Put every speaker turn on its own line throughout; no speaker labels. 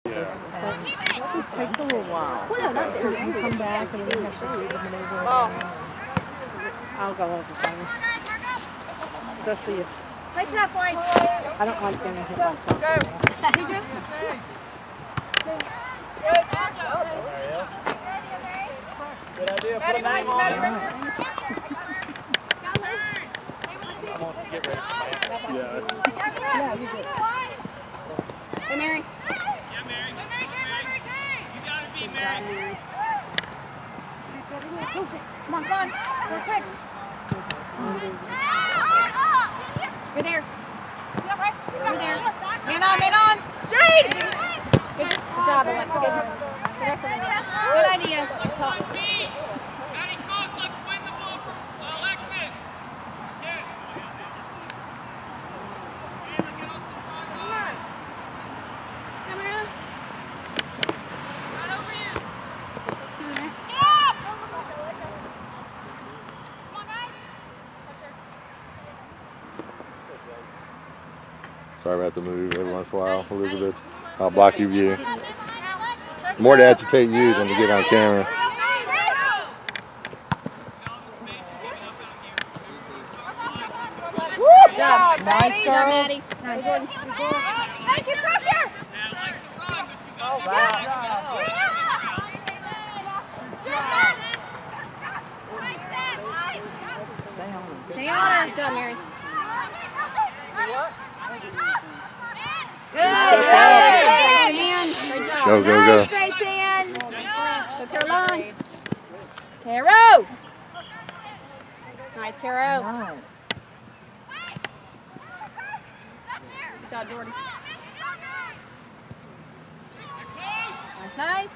It takes a little while.
Well, no, that's it.
You come back and then you have to read the maneuver. I'll go over things. Especially if
Take that point.
I don't like getting hit by something.
Go.
Good idea. Put a name on it. Get ready.
Yeah, you did.
Hey, Mary.
Yeah, Mary. You gotta be Mary.
Come on, go quick. Right there. Right there. Man on. Jade! Good job, Alexa. Good idea.
Maddie Cook, let's win the ball from Alexis. Yeah. Get off the sideline.
Come here.
Right over you.
Sorry about the move every once in a while, Elizabeth. I'll block your view. More to agitate you than to get on camera.
Good job. Nice, girl. Maddie. Nice. Thank you, pressure.
Oh,
wow. Stay on her. Good job, Mary. Good job.
Go, go, go.
Nice, Ann. Go, Caroline. Caro. Nice, Caro.
Nice.
Good job, Jordan. Nice.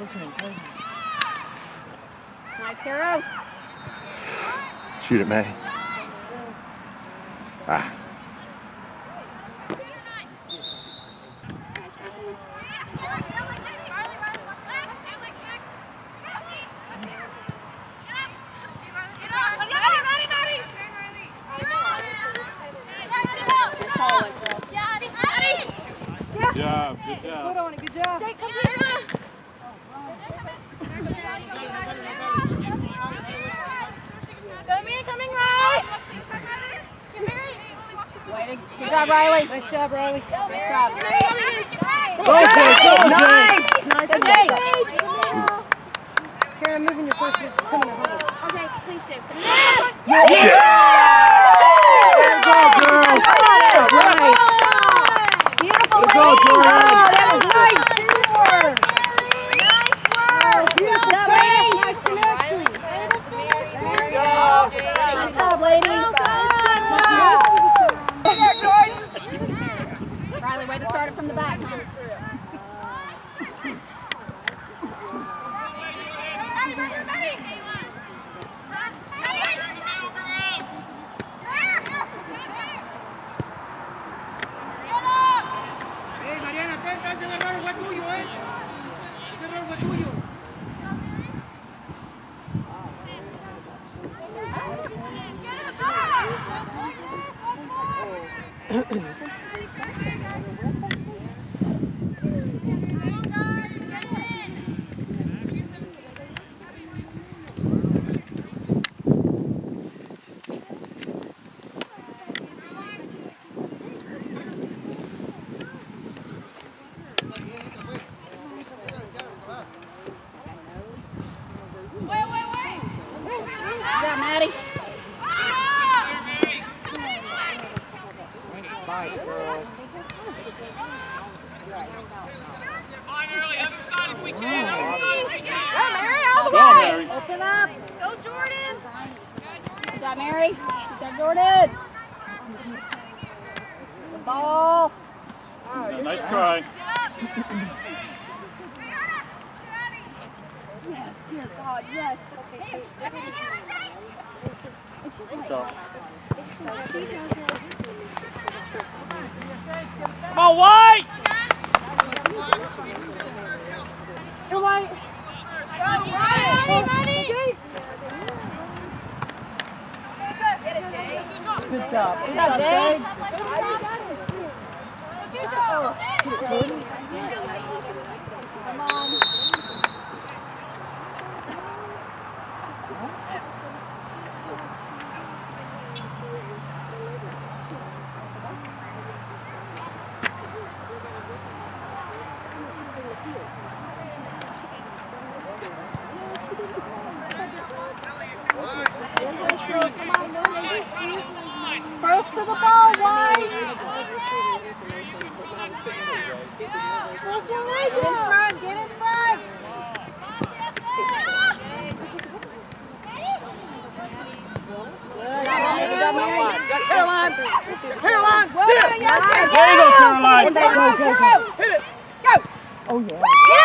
Nice, Caro.
Shoot it, May. Ah.
Good job.
Good on it, good job.
Jake, come here. Coming right. Good job, Riley.
Nice job, Riley.
Nice job.
Go, Jake, go,
Nice.
Nice.
Good Jake.
Karen, moving your first is coming to hold.
Okay, please do.
Yeah! Good job, girls. Right.
Beautiful.
Good job, Jordan.
Oh, that was nice. Teamwork. Nice work.
Nice connection.
Nice job, ladies. Riley, way to start it from the back, huh?
Ese error fue tuyo, ¿eh? Ese error fue tuyo.
Open up. Go, Jordan. Good job, Mary. Good job, Jordan. The ball.
Yeah, nice try.
Yes, dear God, yes.
Good job. Come on, White!
You're White.
Good job.
Good job, Jade. Get in front! Good job, Mary.
Caroline! Caroline!
Well done,
There you go, Caroline!
Hit it! Go!
Oh, yeah.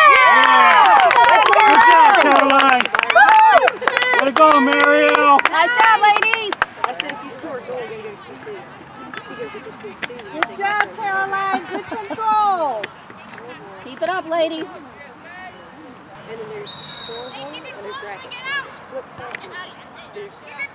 Good job, Caroline! Way to go, Mariel!
Nice job, ladies!
I said if you score a goal, you're going to get a He goes, if you score two,
Good job, Caroline. Good control. Keep it up, ladies.
And then there's score goal, and there's bracket. Flip flop. There's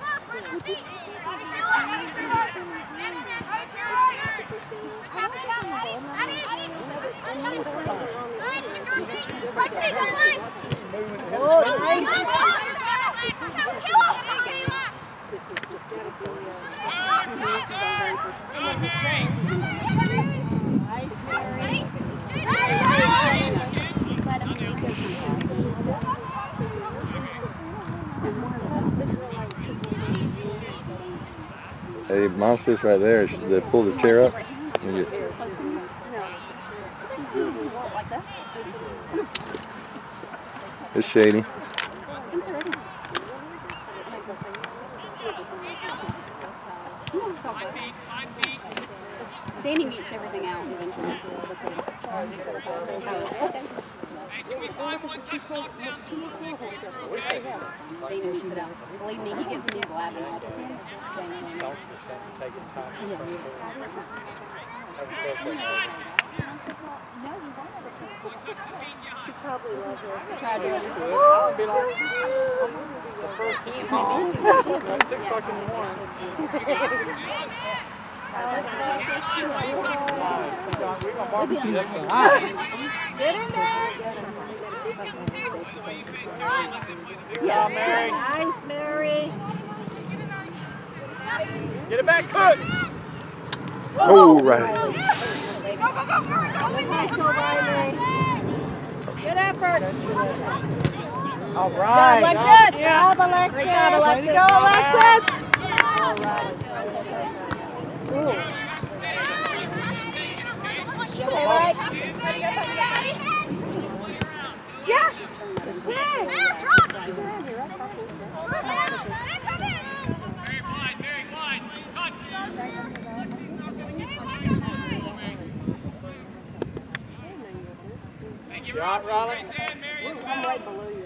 Hey, mom sits right there. They pull the chair up. And you, it's shady.
Danny meets everything out eventually.
Hey, can we find one touch knockdown?
Danny meets it out. Believe me, he gets me blabbing off of him.
She probably loves her.
Try to do it.
The first team home. At 6 o'clock in the morning.
Get in there.
Yeah, Mary.
Nice, Mary.
Get it back, Cook.
Oh, right.
Good effort.
All
Good,
right.
Alexis.
Yeah.
Great job, Alexis.
Way to go, Alexis.
You okay, Mike?
Yeah.
Very wide, very wide. Touch. Thank you, Rob. Raise hand, Mary.
I'm right below you.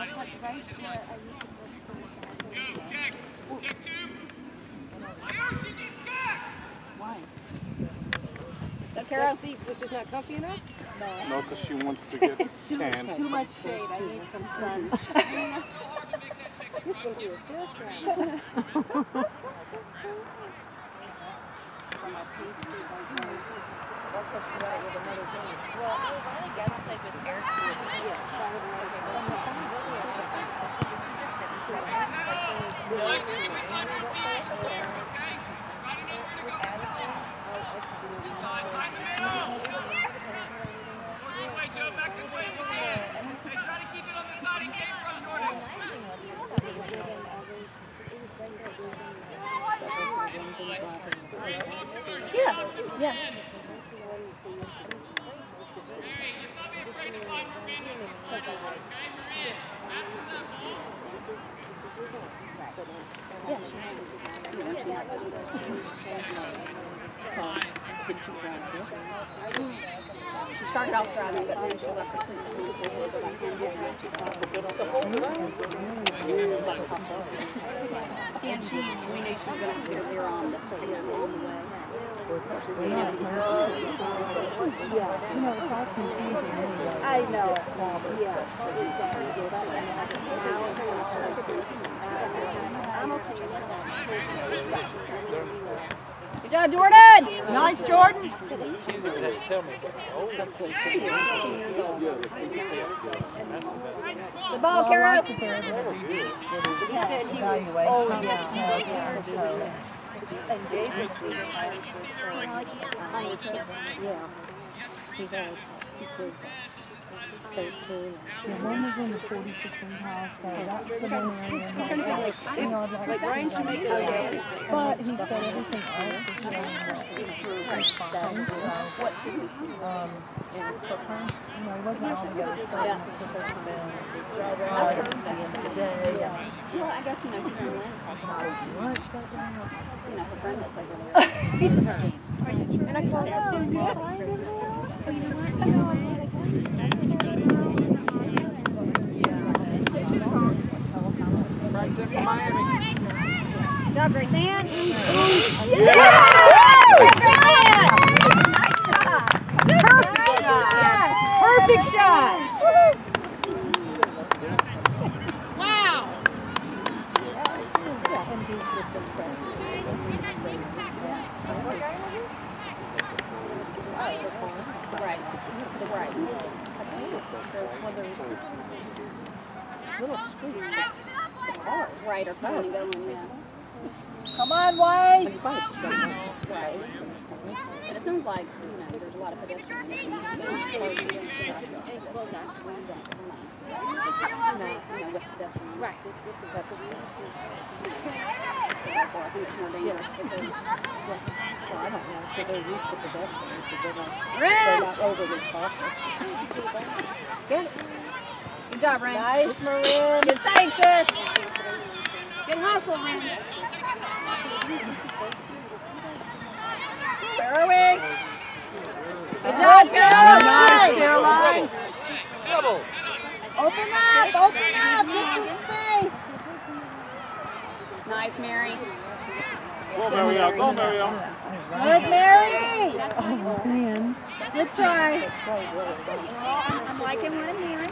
Go, check. Check two. She gets back.
Go, Carol.
That seat was just not comfy enough?
No, because she wants to get tan.
Too much shade. I need some sun. This one here is just right.
Alexis, can we find more feet? Okay? Try to know where to go. Inside, find the middle. Goes this way, Joe. Back this way, Brian. Hey, try to keep it on the side and came from Jordan.
Yeah. Yeah.
Mary, let's not be afraid to find more feet. Okay, we're in. Pass us up.
Yeah, she has. Did she drive it? She started off driving, but then she left her cleats at home, so we had to go back home and she, we knew she was going to get her ear on the way. She's been able to get her.
Yeah, you know, it's all confusing. I know. Yeah.
Good job, Jordan!
Nice, Jordan.
The ball, Carol.
He said he was, oh, yeah. And Jason. Yeah. He does. 13.
Yeah, one was in the 40 percentile, so that's the one area.
Like Ryan should make it okay.
But he said everything else is showing that he's fine. So, and for her, you know, it wasn't altogether certain that took her to bed at the end of the day.
Well, I guess, you know, she's going to
Not eating lunch that day.
you know, her friend that's like over there. He's with her.
And I called out, did you find him there?
Right from Miami.
Good job, Grace Ann.
Yeah!
Perfect shot!
Wow. Right. Right.
Little squeeze.
Right, or probably going, yeah.
Come on, White!
Right. But it sounds like, you know, there's a lot of pedestrians.
Right.
Therefore, I think it's more dangerous because,
Well, I don't know, so they're used to pedestrians, so they're
Red!
not overly cautious. Get it.
Good job, Ren.
Nice, Marin.
Good save, sis.
Good hustle, Ren.
Where are we? Good job, Caroline.
Nice, Caroline.
Double.
Open up, open up, get some space.
Nice, Mary.
Go, Mario. Go, Mario.
Good, Mary.
Oh, man.
Good try.
I'm liking one, Mary.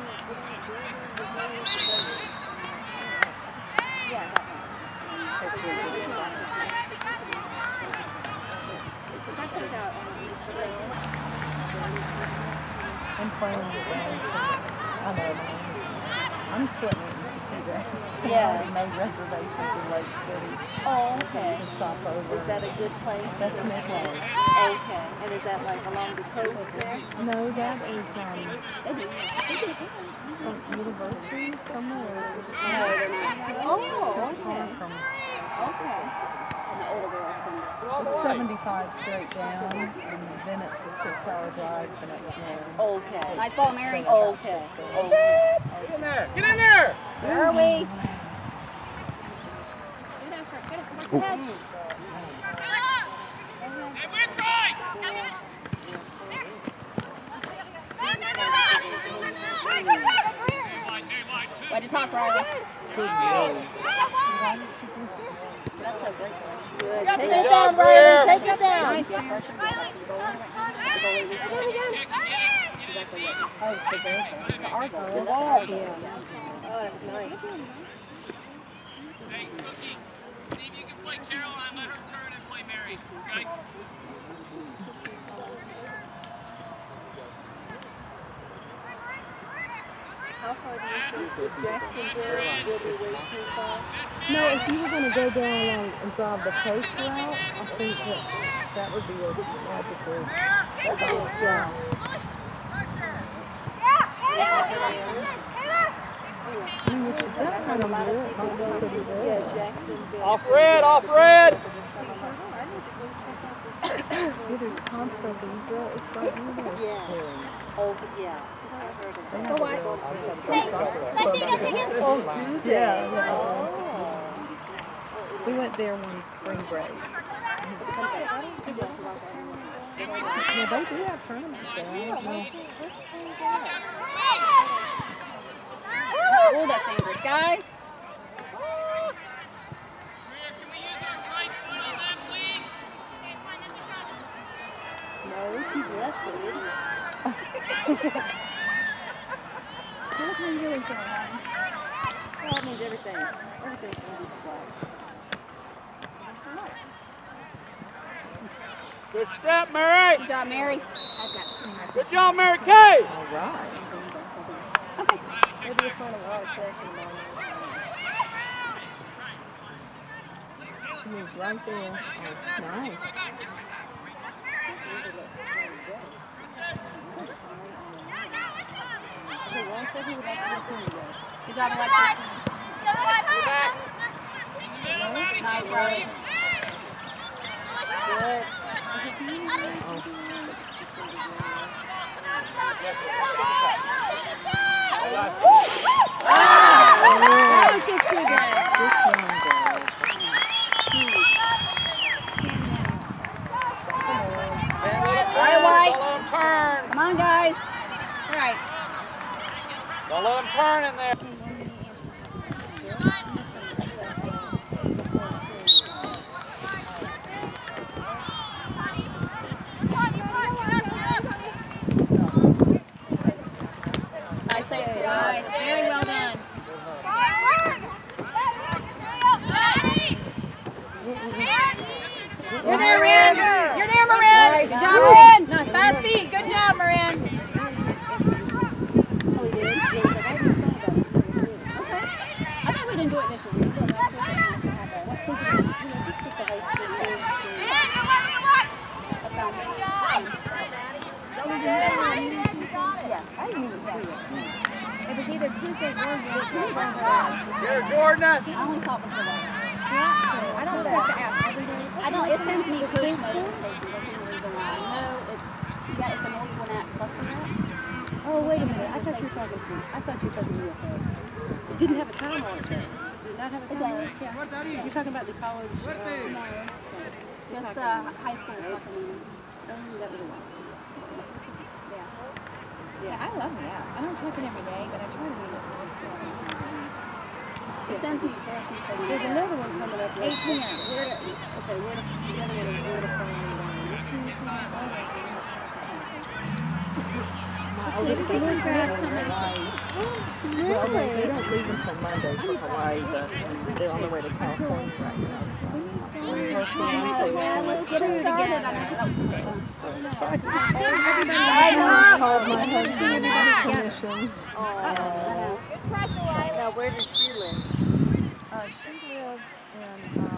I'm playing with I know. I'm splitting it into 2 days.
Yeah.
No reservations in Lake City.
Oh, okay.
To stop over.
Is that a good place?
That's Midway.
Okay. And is that like along the coast there?
No, that is from University somewhere.
No, they're not.
Oh,
It's
okay.
far from
Okay.
And the older girls tend to.
it's 75 straight down, and then it's a 6-hour drive the next morning.
Okay.
Nice ball, Mary.
Okay. Okay.
Get in there. Get in there.
Where are we?
Hey, we're right.
Way to talk, Riley.
That's so great. Good.
Good
Take it
job,
down,
Greer.
Riley. Take it down.
Nice. Pressure.
Oh, for them.
To our goal.
Good
That's
ball.
our goal.
Yeah. Oh, that's nice.
Hey, Cookie. See if you can play Caroline. Let her turn and play Mary. Okay?
How far do you think Jacksonville will be way too far?
No, if you were going to go down along and drive the coast route, I think that would be a logical. Yeah. That kind of good. Might be pretty good.
Yeah, Jacksonville.
Off red. Off red.
Either Contra Visa, it's right near there.
Yeah. Oh, yeah. I heard of that.
Go White.
Yeah.
Oh.
We went there one spring break. Yeah, they do have tournaments there. I don't know.
Oh, that's dangerous, guys.
Can we use our right foot on that, please?
No, she's left-footed.
What are you doing, Caroline?
Well, it means everything. Everything's going to be flat.
Good step, Mary.
Good job, Mary.
Good job, Mary Kay.
All right.
Maybe it's one of our sessions on
She was right there. Oh, nice. said he would like to get through today.
Good job, Alexis. Nice, Riley.
Good.
That was just too good.
This one goes.
All right, White. Come on, guys. All right.
Don't let him turn in there.
Nice save, guys. Very well done.
You're there, Marin. You're there, Marin.
Good job, Marin.
Nice, fast feet. Good job, Marin.
Oh, we did? Okay. I thought we didn't do it this year. We did it last year.
Yeah, I didn't even see it. It was either Tuesday or Wednesday.
Here, Jordan.
I only saw it before that.
I don't have to ask every day.
I don't, it sends me push notifications. That's the only reason why. No, it's, yeah, it's an old one at Cluster Net.
Oh, wait a minute. I thought you were talking to UFA. It didn't have a time on it, though. Did it not have a
It
time on
does,
it?
yeah.
You're talking about the college?
No, just high school supplement.
That was a while.
Yeah, I love the app. I don't check it every day, but I try to read it.
It sends me fashion things.
There's another one coming up.
8 p.m.
Okay, where to find Oh, they don't leave until Monday for Hawaii, but they're on their way to California right now.
Well, let's get it started.
I called my husband permission. Now, where does she live? She lives in,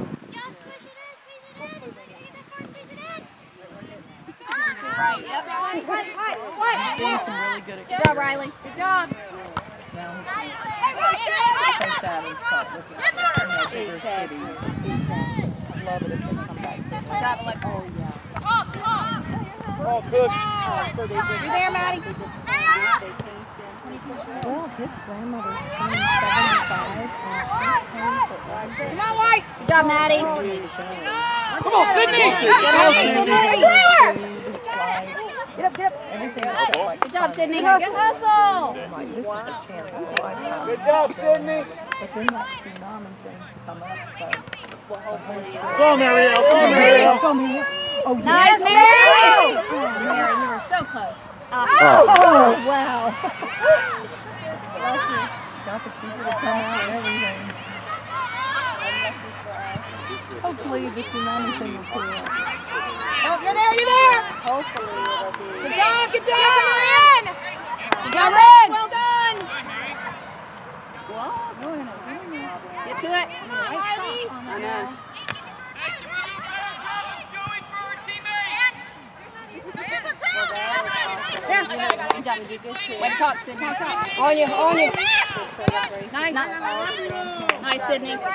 Right, yep.
doing some really good
Good job, Riley.
Good job.
now. Take that and start looking at bigger cities. I'd love it if they come back.
Good job, Alexa.
Oh, yeah.
Oh, good.
So they just,
You there, Maddie?
they just went on vacation. Well, his grandmother's turning 75 and she's paying for everything.
Come on, White.
Good job, Maddie.
Come on, Sydney.
Everything except like
Good job, Sydney.
Good hustle.
like, this is the chance of a lifetime.
Good job, Sydney.
But then that tsunami thing's come up, so the whole trip.
Go on, Marielle. Come on, Marielle.
Oh,
Nice, Mary.
Mary, you were so close.
Oh, wow. Got the people to come out and everything. Hopefully the tsunami thing will clear up.
Oh, you're there, you're there.
Hopefully it'll be.
Good job, Marin.
Good job, Red.
Well done.
Get to it.
Riley.
I know. There. Good job. Way to talk, Sydney.
On you, on you. Nice.
Nice, Sydney.
Go,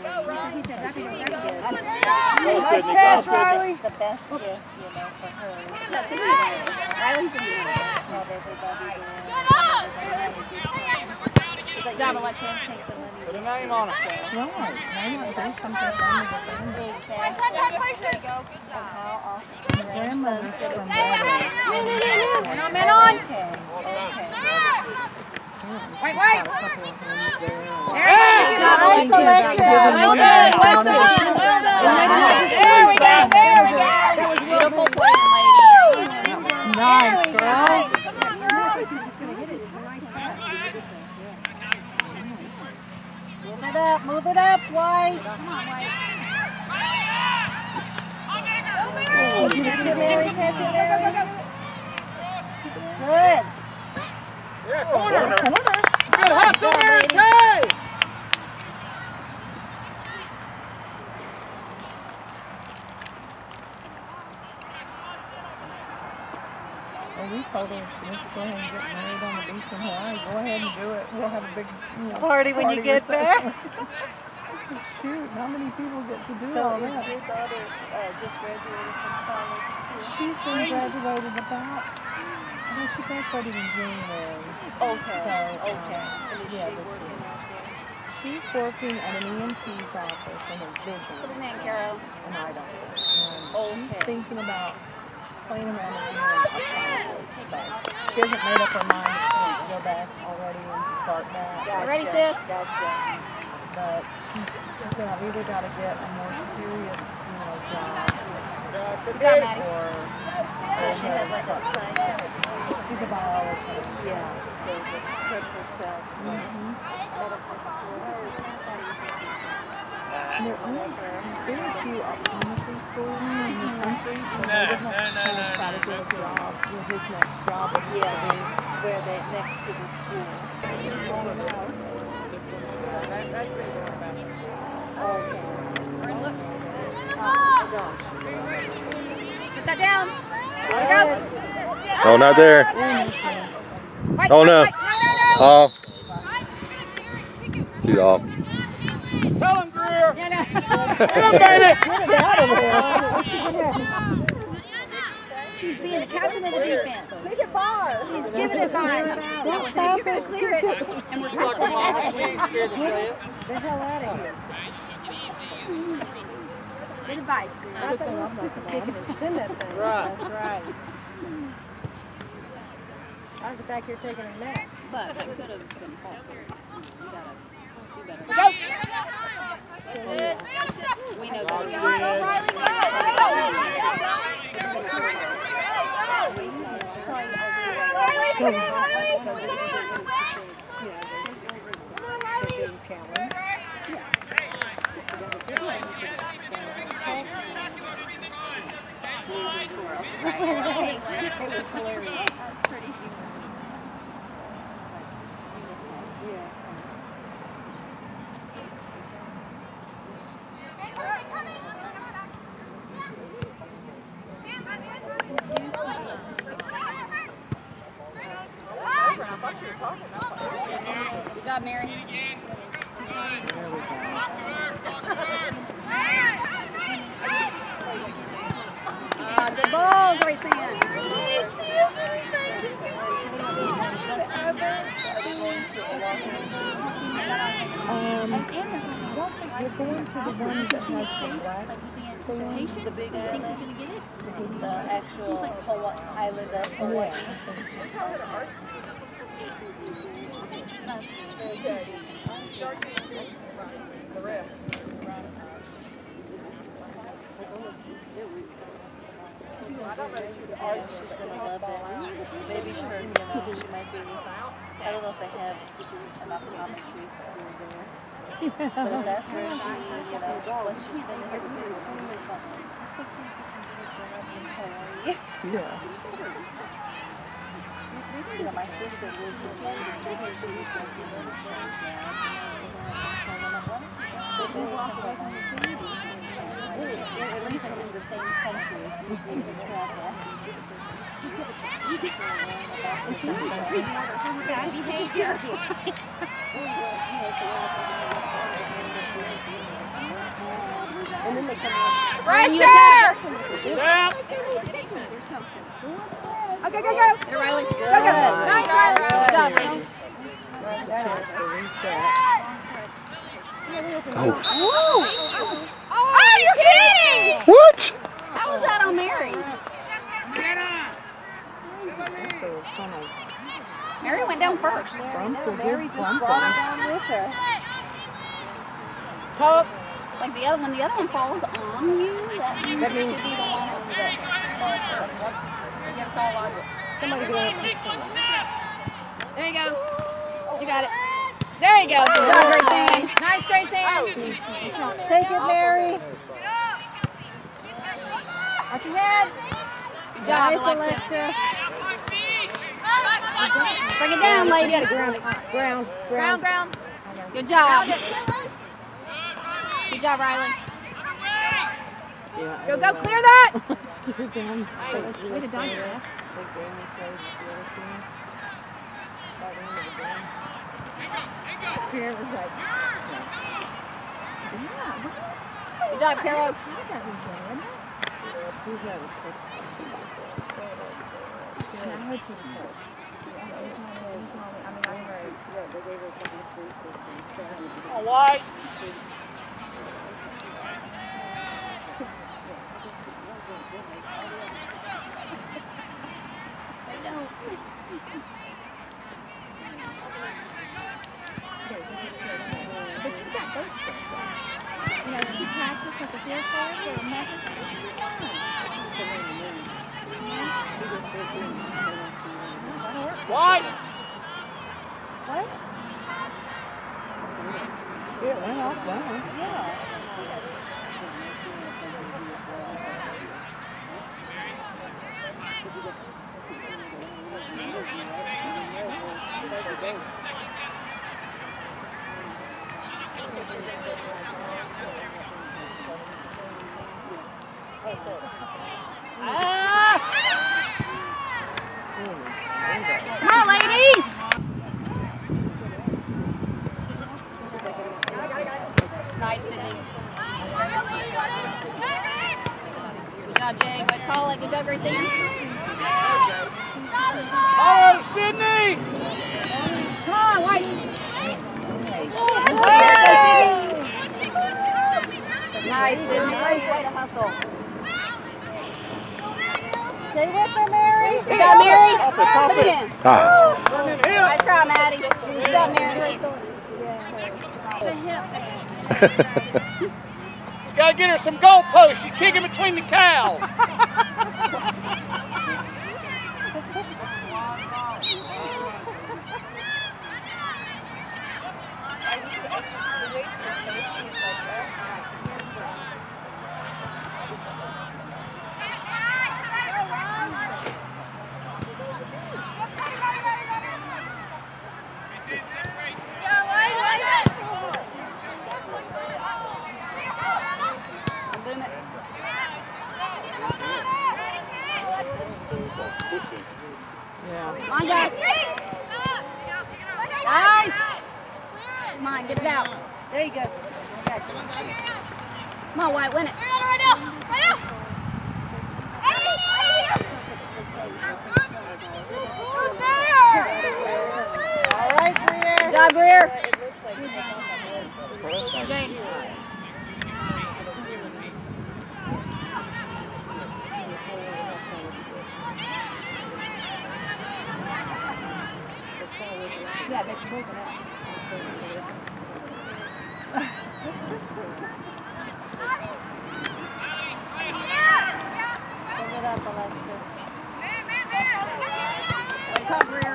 Nice
Sydney.
pass,
Go, Sydney.
Riley.
The best gift, you know, for her.
Riley's been doing it.
Love everybody
Good job, Alexa.
Put a name on it.
Right. Maybe do something fun with the family. Grandmother's from Beverly.
Men on.
Okay.
Wait.
Got a couple of things there.
Good
job, Alexa.
Well done, well done, well done. There we go, there we go.
That was beautiful playing, ladies.
Nice, girls. Move it up, White.
Come on, White.
Catch it, Mary, catch it, Mary. Good.
Yeah, corner.
Corner.
Good hustle, Mary Kay.
Well, we told her she was going to go ahead and get married on the beach. said, all right, go ahead and do it. We'll have a big
Party when you get back.
I said, shoot, how many people get to do
So
all
is
that?
your daughter just graduated from college too?
She's been graduated about, well, she graduated in January.
Okay,
So,
okay. And is
yeah,
she working out there?
She's working at an EMT's office in a vision.
Put it in, Carol.
An eye doctor. She's thinking about playing around with being a optometrist. So she hasn't made up her mind if she wants to go back already and start back.
Gotcha.
Ready, sis?
Gotcha.
But she said, I've either got to get a more serious, job.
Good job, Maddie.
Or
So she had like a science.
she's a biologist.
Yeah. So the prep herself for medical school.
And there are very few optometry schools in the country, so they would have to try to get a job with his next job.
Yeah, where they next to the school.
Put that down. There we go.
Oh, not there.
Right,
Oh, no.
right, right.
Off. She's off.
Tell him, Greer.
Yeah, no.
Get him, baby.
Get it out of there.
She's being the captain of the defense.
Make it bar.
She's giving it fine.
What's
You're going to clear it. And we're still
Mom, we ain't scared to say it.
The hell out of here.
Good advice.
I thought I was just kicking and send that thing.
Right.
That's right. I was back here taking a nap.
But that could have been false. You got to do better. Go. We know it was hilarious. That's pretty Good job, Mary. Good ball, Grace Ann.
You're going to the one that has the black thing.
The big the actual Hawaii island of Hawaii.
The rest.
She's gonna love it. Maybe she might be. I don't know if they have an optometry school there. But that's where she, once she finishes school, let's go see if we can get a job in Hawaii.
Yeah.
My sister lives in London. She's like, at least in the same country, you can travel.
And then they come out.
Pressure!
Down.
Okay, go, go. There, Riley. Go, go. Nice, Riley. Good job, ladies.
Chance to reset.
Oh. Oh, you're kidding!
What?
How was that on Mary? Mary went down first.
Mary just brought her down with her.
Top.
Like the other one, falls on you. That means you should be the one against all logic.
Somebody get up.
There you go. You got it. There you go.
Good job, Grace Ann.
Nice, Grace Ann.
Take it, Mary.
Arch your head.
Good job, Alexis. Bring it down, lady.
Ground.
Good job. Good job, Riley.
Yeah,
Go, clear that.
Excuse them.
Way to dunk it.
Karen was like,
Good job, Carol.
All white. White.
what? Yeah, it went off well. Yeah.
Come on, ladies. Nice, Sydney. Good job, Jay. Good call it. Good job, Grace Ann.
Oh, Sydney.
Come on, White.
Nice, Sydney. Way to hustle.
Stay with her, Mary.
Good job, Mary. Put it in.
Ah.
Nice try, Maddie. Good job, Mary.
You gotta get her some goalposts. You kick it between the cows.
Boom it.
Yeah.
Come on, guys. Nice. Come on, get it out. There you go. Okay. Come on, White, win it.
All right, Greer.
Good job, Greer. Jane.
Yeah, they can move it up.
Bring it up, Alexis.
Good job, Greer.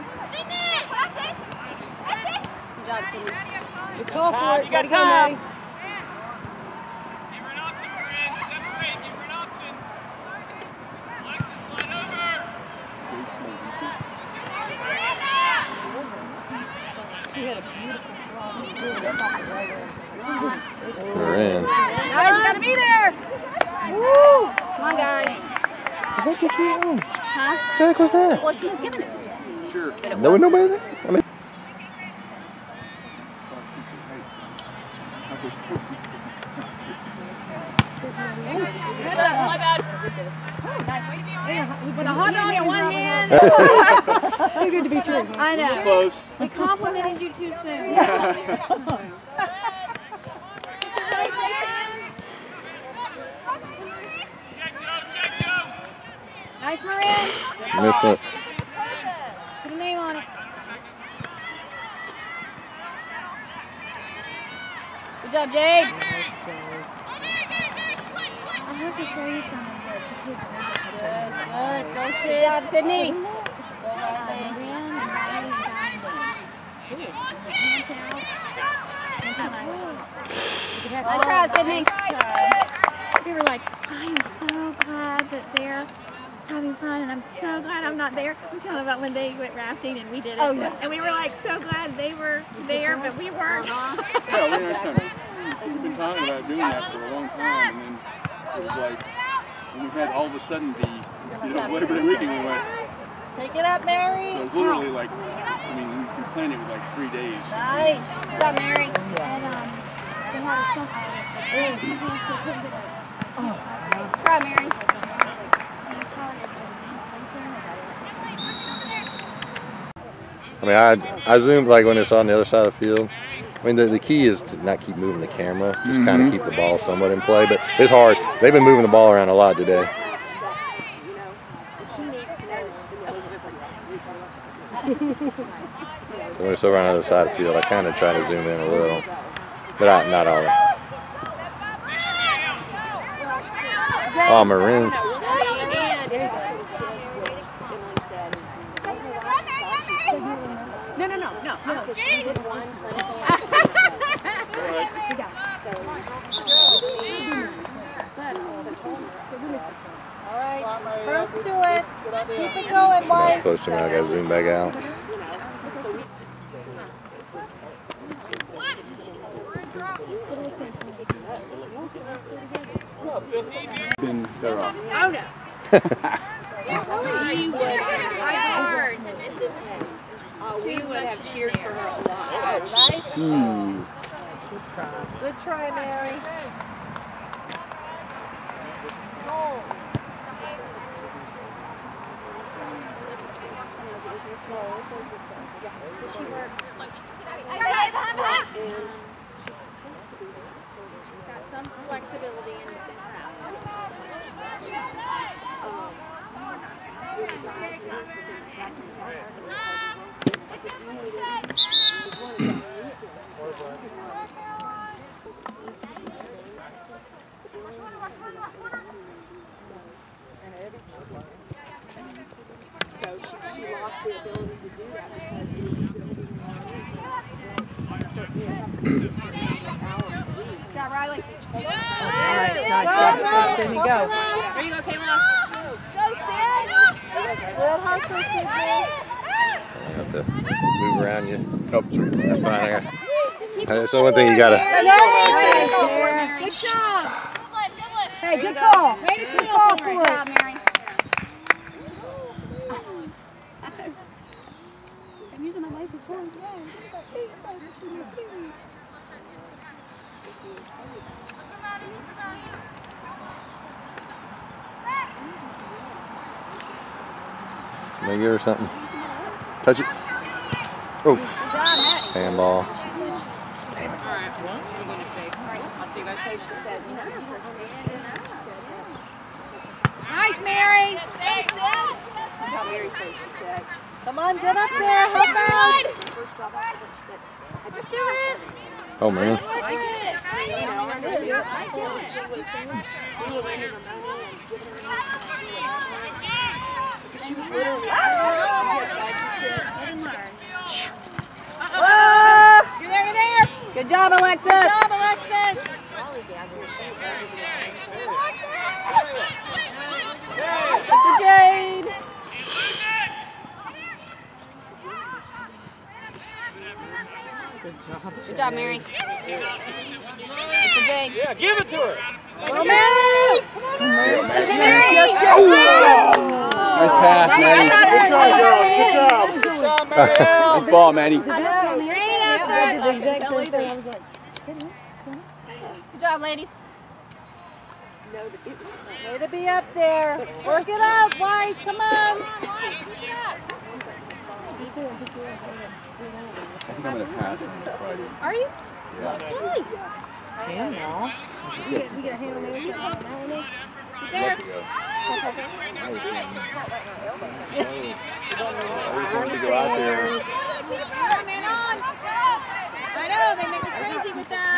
Good job, Sydney.
Good call for it.
You got
Gotta go,
time.
Maddie.
Give her an option, Fred. Separate. Give her an option. Alexis, slide over.
She had a beautiful throw. She threw it up off the right end.
We're in.
Guys, you gotta be there. Woo! Come on, guys.
The heck is she on?
Huh?
The heck was that?
Well, she was giving it.
No one, nobody there? I mean,
My bad.
With a hot dog in one hand. Too good to be true. I know.
Close.
We complimented you too soon.
Check Joe.
Nice, Marin.
miss it.
Put a name on it.
Good job, Jade.
I'll have to show you some of the kids. Good. Go
Good
sit.
job, Sydney. Nice try, Sydney.
We were like, I am so glad that they're having fun, and I'm so glad I'm not there. I'm telling about when they went rafting and we did it.
Oh, yeah.
And we were like so glad they were there, but we weren't.
Yeah, we've been talking about doing that for a long time, and then it was like, when we had all of a sudden the, Labor Day weekend we went.
Take it up, Mary.
So it was literally like, I mean, you planning with like 3 days.
Nice. Good job, Mary. Try, Mary.
I mean, I zoomed like when it's on the other side of the field. I mean, the key is to not keep moving the camera, just kind of keep the ball somewhat in play. But it's hard. They've been moving the ball around a lot today. When it's over on the other side of the field, I kind of try to zoom in a little, but not all. Oh, maroon.
No.
All right, first to it. Keep it going, White.
Close to me, I gotta zoom back out.
Been better off.
Oh, no.
We would have cheered for her a lot.
Nice. Good try. Good try, Mary.
She's got some flexibility in her. So she lost the ability to do that
Is that Riley?
Nice. There you go.
There you go, Kayla.
Good hustle, Sydney.
I have to move around you. Oh, sorry. That's fine. That's the one thing you gotta.
Good job. Hey, good call. Way to call for
Good
it.
job, Mary. I'm using my nicest voice.
Maybe give her something. Touch it. Oh. Handball.
Nice, Mary.
how Mary said she said.
Come on, get up there. Help out.
First job I said, I just do it.
Oh, man.
You know, I know she was lending her money and giving her money. She was literally she had budget tips.
You're there.
Good job, Alexis.
Good job, Alexis.
Good for Jade. Good job, Mary. Good for Jade.
Yeah, give it to her.
Come on, Mary.
Nice pass, Maddie.
Good job, girls. Good job. Good job, Mary.
Nice ball, Maddie.
Good job, ladies.
Way to be up there. Work it out, White. Come on.
I think I'm going to pass on Friday.
Are you?
Yeah.
Really?
We get a hand on there. To go out there.
I know, they make me crazy with that.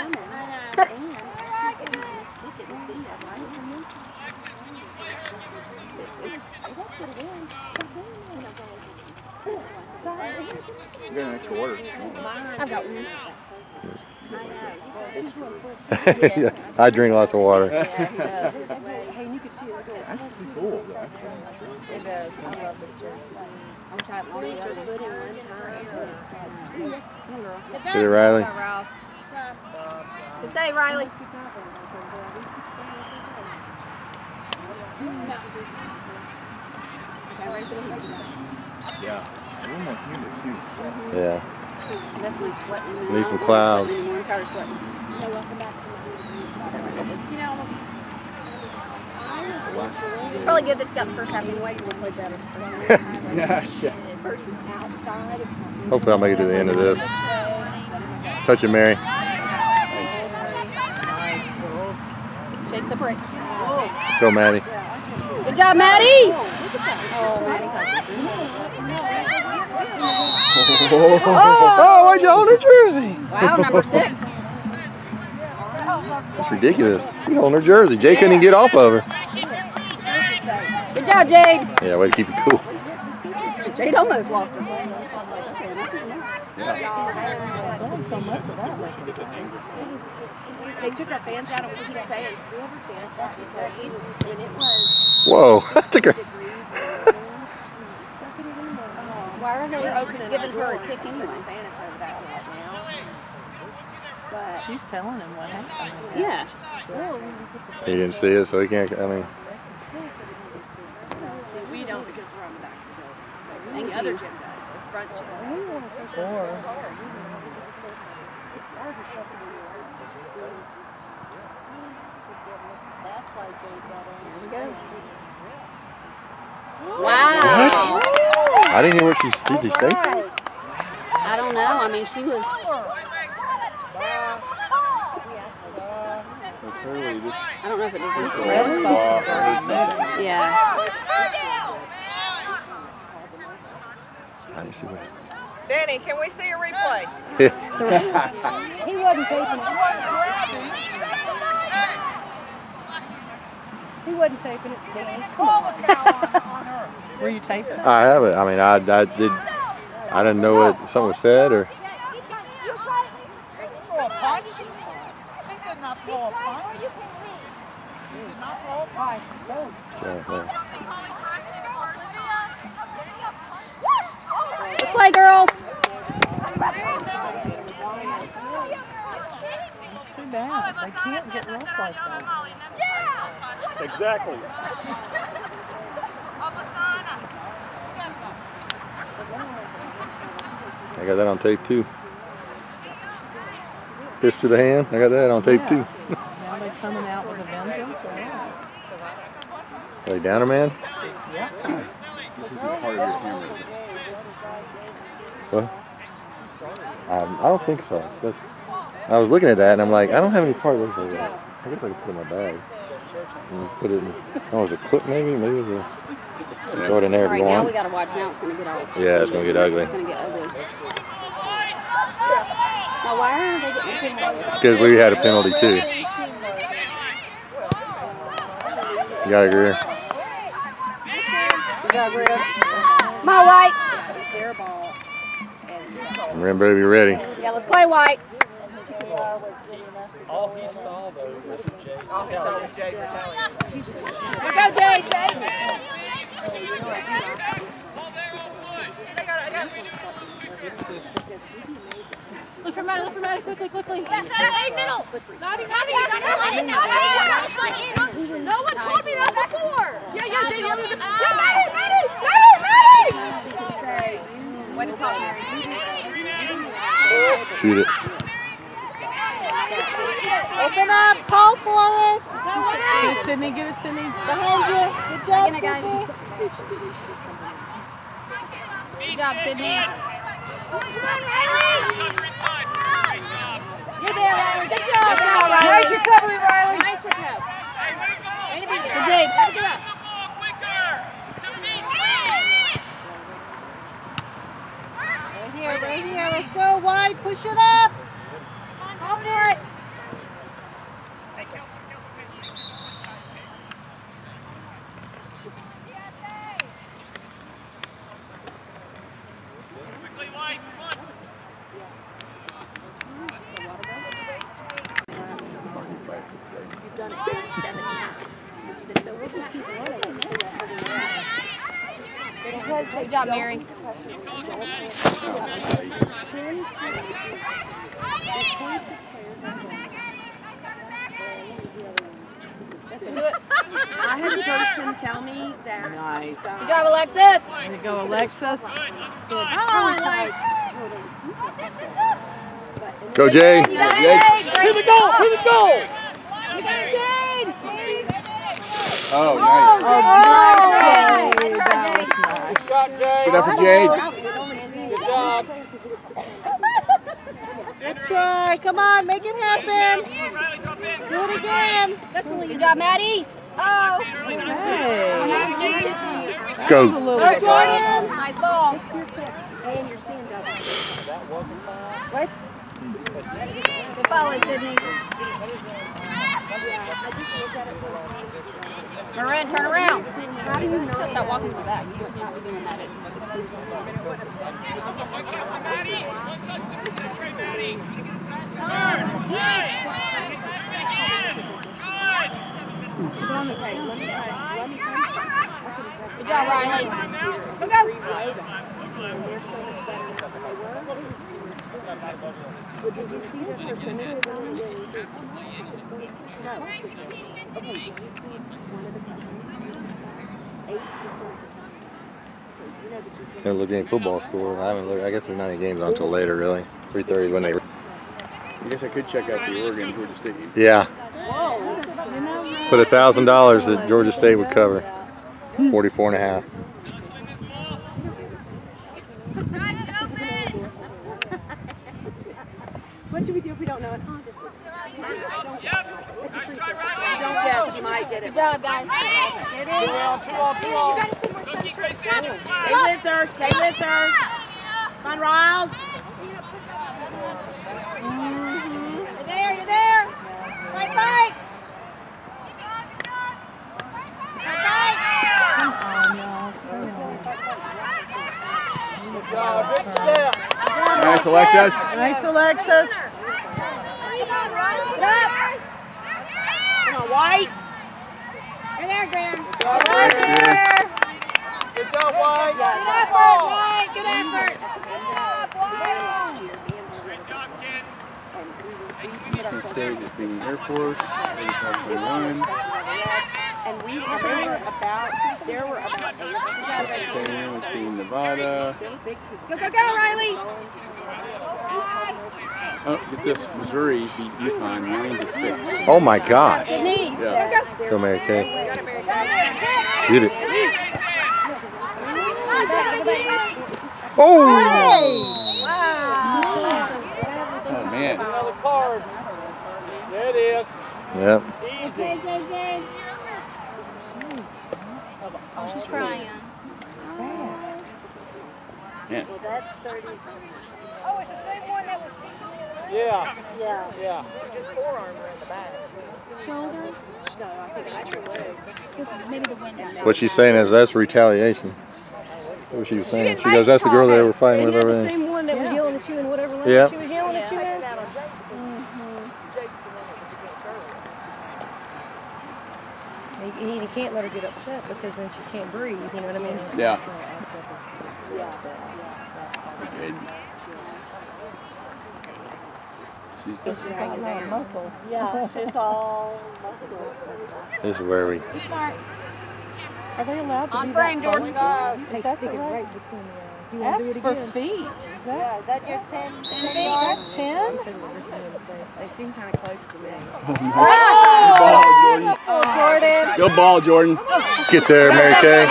You got an extra water.
I've got one.
Yeah, I drink lots of water.
Hey, you could see it.
That's pretty cool.
It does. I love this job. I'm trying to learn the other one.
Get it, Riley.
Good day, Riley.
Yeah. A little more humid, too.
Yeah.
Definitely sweating.
Need some clouds.
I'm tired of sweating. It's probably good that you got the first half anyway because we played better.
Yeah.
Hopefully I'll make it to the end of this. Touch it, Mary.
Shake separate.
Go, Maddie.
Good job, Maddie.
Oh, why'd you hold her jersey?
Wow, number 6.
That's ridiculous. You holding her jersey. Jay couldn't even get off of her.
Good job, Jade.
Yeah, way to keep it cool.
Jade almost lost her.
They took our fans out and we keep saying, whoever fans watch the turkeys, and it was...
Whoa, I took her.
Why are they giving her a kick anyway?
She's telling him what happened.
Yeah.
He didn't see it, so he can't, I mean.
We don't because we're on the back of the building. So the other gym does, the front gym does. That's why Jay got in.
Wow.
What? I didn't hear what she did. Did she say something?
I don't know. I mean, she was. I don't know if it deserves a red sauce. Yeah.
I didn't see what.
Danny, can we see a replay?
He wasn't taping it. He wasn't taping it. Danny, come on.
Were you taping?
I haven't. I mean, I didn't know what something was said or.
Let's play, girls.
It's too bad. They can't get rough like that.
Exactly.
I got that on tape too. Fist to the hand. I got that on tape too.
Now they coming out with a vengeance or what?
Are they downer man?
Yeah.
This isn't part of your camera.
What? I don't think so. I was looking at that and I'm like, I don't have any part of that. I guess I could put it in my bag. And put it in. Oh, was it a clip maybe? Maybe it was a. Throw it in there if
All
you
right, now
want.
we gotta watch. Now it's gonna get ugly.
Yeah, it's gonna get ugly.
It's gonna get ugly. Now, why are they getting kicked?
Because we had a penalty too. You gotta agree.
Good job, Rita. Come on, White.
Remember to be ready.
Yeah, let's play, White.
All he saw though was Jay.
All he saw was Jay Battalion.
Here go, Jay. Jay. Look for Maddie, quickly.
Yes, hey, middle. Naughty. No one told me that before. Yeah, Jay, Maddie.
Way to talk, Mary.
Shoot it.
Open up, call for it.
Get it, Sydney. Get it, Sydney.
Behind you. Good job,
Again, guys. Good job, Sydney.
You're there, Riley. Good job, Riley. Nice recovery, Riley. Nice recovery.
Good Jade.
Right here. Let's go wide. Push it up. Go for it.
Quickly, White, come on.
You've done it 7 times.
Good job, Mary.
I had a person tell me that.
Nice.
Good job, Alexis.
There you go, Alexis.
Oh,
Go, Jade.
You got it, Jade.
To the goal! To the goal!
You got it, Jade.
Oh, nice.
Nice try, Jade.
Good shot, Jade. Good effort, Jade. Good job.
Good try. Come on, make it happen. Do it again.
Good job, Maddie. Oh.
Hey.
Go.
Go, Jordan. Nice ball.
What?
Good follow, Sydney. Marin, turn around. Just stop walking to the back. You don't not be doing that at 16. Good job, Riley.
Did you see the percentage on the No. Okay, did you see one of the percentages? 8%.
Haven't looked at any football score. I haven't looked. I guess there's not any games on until later, really. 3:30 is when they.
I guess I could check out the Oregon Georgia State game.
Yeah. Put $1,000 that Georgia State would cover. 44.5.
What should we do if we don't know it? Oh, just
Don't guess, you might get it.
Good job, guys.
Get it. You gotta see more sunshine. Stay with her, stay with her. Come on, Riles. You're there, you're there. Fight, fight.
Good job. Good step. Nice, Alexis.
Nice, Alexis. Come on, White.
You're there, Graham.
Right there.
Good job, White.
Good effort, White. Good effort.
Michigan State is being Air Force. 85.1.
And there were about 8.
Sam is being Nevada.
Go, go, go, Riley.
Oh, get this. Missouri beat UFA 9-6.
Oh my God.
Yeah.
Go, Mary Kay. Shoot it. Oh!
Oh, man.
Another card. There it is.
Yep.
Easy.
Oh, she's crying.
Man.
Well, that's 30.
Oh, it's the same one that was
Yeah.
Yeah.
Yeah.
forearm around the back.
Shoulder? No, I think that's your leg.
Maybe the wind.
What she's saying is that's retaliation. That's what she was saying. She goes, that's the girl they were fighting with over
the
Oh,
there.
same one that was yelling at you in whatever language
Yeah.
she was yelling at you in? You can't let her get upset because then she can't breathe, you know what I mean?
Yeah. Good. She's the
muscle. Yeah, it's all muscle.
This is where we.
Are they allowed to
On
do
frame,
that
Jordan.
first? Is that the right between the...
Ask for feet.
Is that your 10?
Is that 10?
They seem kind of close to me.
Good ball, Jordan.
Jordan.
Go ball, Jordan.
Get there, Mary Kay.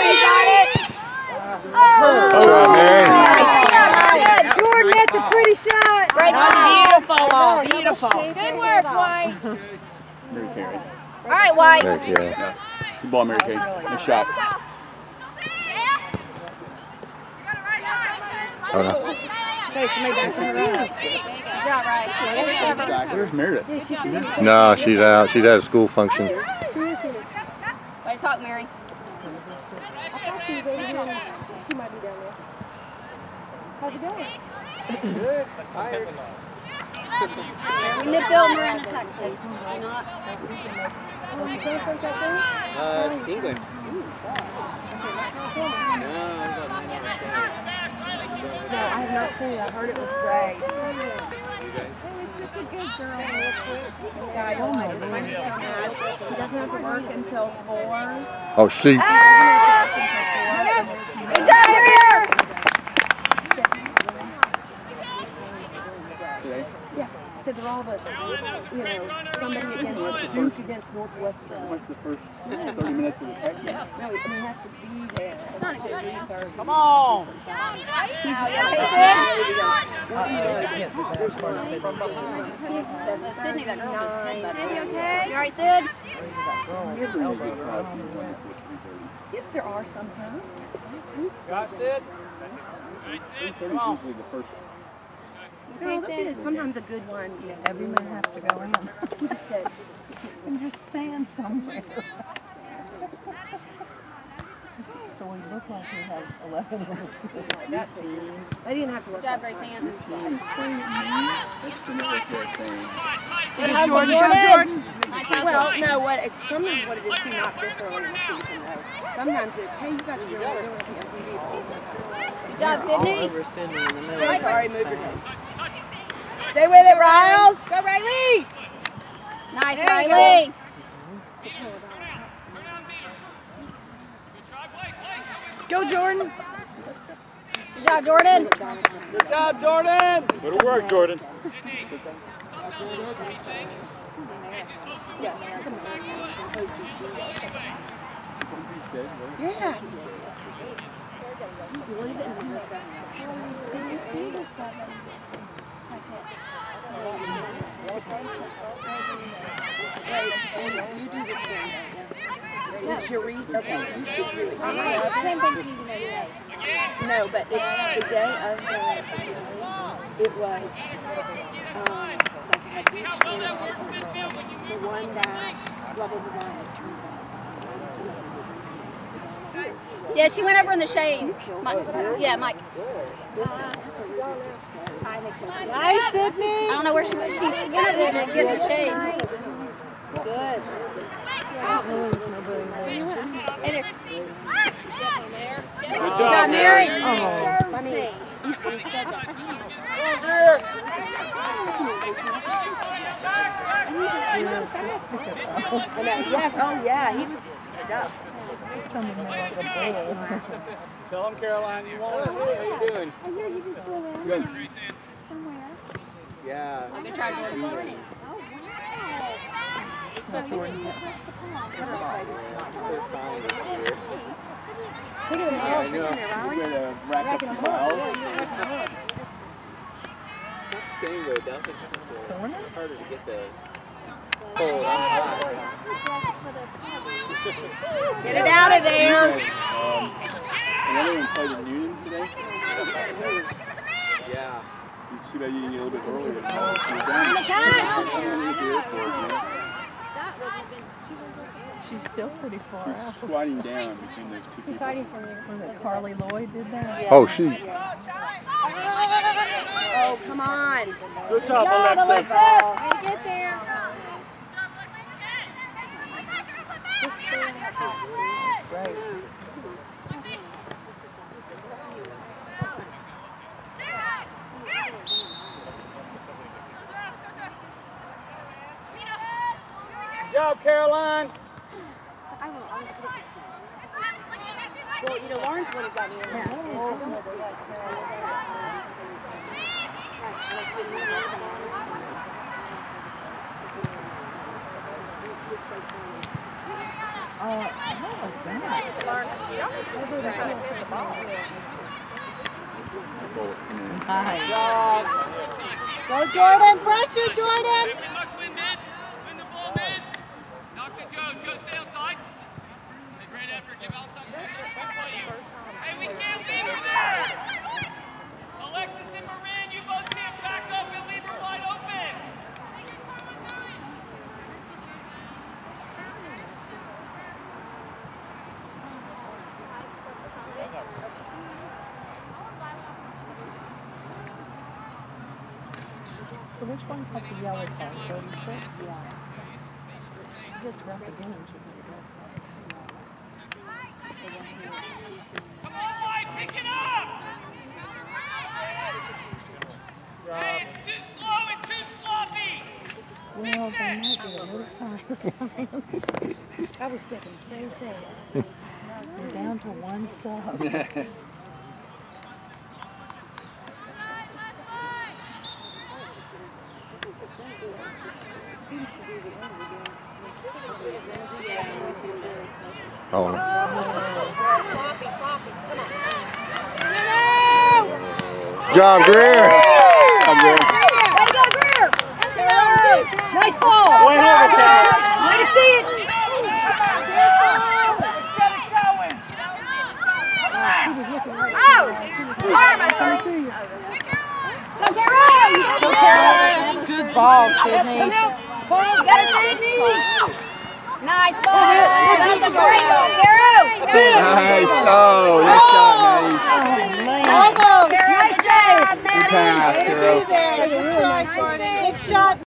All right, Mary.
Jordan, that's a pretty shot.
Great
Beautiful, ball. Beautiful. Good work, White.
Mary Kay, right?
All right, White.
Mary Kay.
Yeah. Good ball, Mary Kay. Nice shot.
Oh, no.
Okay, so maybe I can run.
Good job, Riley.
Where's Meredith?
No, she's out. She's at a school function.
Way to talk, Mary.
I thought she was over here. She might be down there. How's it going?
Good. Tired.
We nip Bill Marin attack, please. Do not.
Where are you going from that
England.
No, I have not seen it. I heard it was great. Yeah, I know. He doesn't have to work until 4.
Oh, she.
Good job, here.
Today.
Yeah, I said they're all the, you know, somebody against Duke against Northwestern.
What's the first 30 minutes of the practice?
No, he has to be there. It's not a good read.
Come on!
Sydney, that girl was headbutting. You alright, Sid?
Yes, there are sometimes.
Got Sid?
Come on. Usually the first.
No, that is sometimes a good one. You know,
Every man has to go in.
he just said,
And just stand somewhere. So we look like we have 11 minutes.
I didn't have to work.
Good job, Grace Ann.
That's to know what they're saying.
Good hustle,
Jordan,
Jordan.
go Jordan.
Nice hustle.
Well, no, sometimes what it is too, not this early in the season though. Sometimes it's, hey, you got to do it on TV.
Good job, Sydney.
Over Sydney in the middle.
Sorry, move your head. Stay with it, Riles. Go, Riley.
Nice,
There you
Riley.
Go, Jordan.
Good job, Jordan.
Good job, Jordan.
Go to work, Jordan.
Yes. Did you see the 7? You do this thing. That's your read. Okay, you should do it. I didn't think you did. No, but it's the day of it was like had each the one that blah blah blah.
Yeah, she went over in the shade. Mike. Yeah, Mike.
Nice, Sydney.
I don't know where she went. She went over there and did the shade.
Good.
Hey there.
Good
Good job, Mary.
Yes, oh yeah, he was stuffed.
Tell him, Caroline, you want us. How you doing?
Good.
Yeah.
I'm going to try Jordan.
Not Jordan.
I know. We're going to rack up the fouls.
Same though, down to it's harder to get the cold.
Get it out of there.
Another one played in Union today.
Yeah.
You see that you need a little bit earlier. She was down at the airport, yeah.
She's still pretty far out.
She's squatting down between those two people.
Was it Carly Lloyd did that?
Oh, shoot.
Oh, come on.
Good job,
Alexis.
Way to get there.
Right. Good job, Caroline.
Well, you know, Lauren's one who got me in there.
What was that? Nice.
Go, Jordan. Pressure, Jordan.
We must win mids. Win the ball mids. Knock to Joe. Joe, stay outside. Hey, great effort. Give outside. Hey, we can't leave her there. Alexis and Marin, you both can't back up and leave her wide open.
So which one got the yellow card? 36? Yeah. She gets rough again.
Come on, Mike, pick it up. Hey, it's too slow and too sloppy.
Well, they might get a little time.
I was thinking the same thing.
We're down to one sub.
Oh. Job, Greer.
Nice ball.
Way over, Cal.
Way to see it. Go, Carol!
Go, Carol. Good ball, Sydney.
You got it, Sydney. Nice ball. That's a great ball, Carol.
Nice. Oh, nice shot, Maddie.
Nice save,
Good pass, Carol.
Good try, Shorty. Good shot.